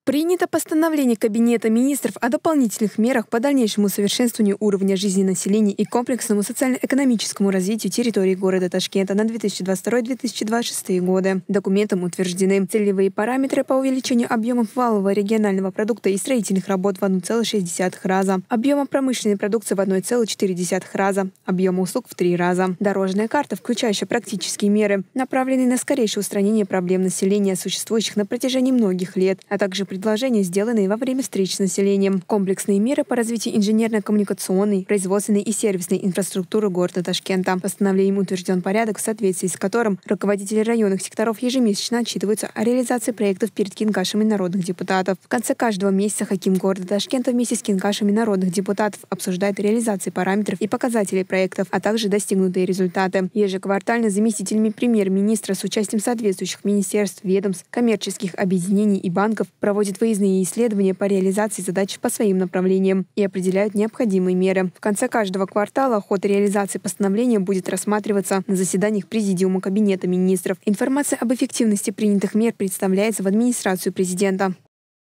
Принято постановление Кабинета министров о дополнительных мерах по дальнейшему совершенствованию уровня жизни населения и комплексному социально-экономическому развитию территории города Ташкента на 2022-2026 годы. Документом утверждены целевые параметры по увеличению объемов валового регионального продукта и строительных работ в 1,6 раза, объема промышленной продукции в 1,4 раза, объема услуг в 3 раза. Дорожная карта, включающая практические меры, направленные на скорейшее устранение проблем населения, существующих на протяжении многих лет, а также предложения, сделанные во время встреч с населением. Комплексные меры по развитию инженерно-коммуникационной, производственной и сервисной инфраструктуры города Ташкента. Постановлением утвержден порядок, в соответствии с которым руководители районных секторов ежемесячно отчитываются о реализации проектов перед кингашами народных депутатов. В конце каждого месяца хаким города Ташкента вместе с кингашами народных депутатов обсуждает реализацию параметров и показателей проектов, а также достигнутые результаты. Ежеквартально заместителями премьер-министра с участием соответствующих министерств, ведомств, коммерческих объединений и банков проводят выездные исследования по реализации задач по своим направлениям и определяют необходимые меры. В конце каждого квартала ход реализации постановления будет рассматриваться на заседаниях Президиума Кабинета министров. Информация об эффективности принятых мер представляется в администрацию президента.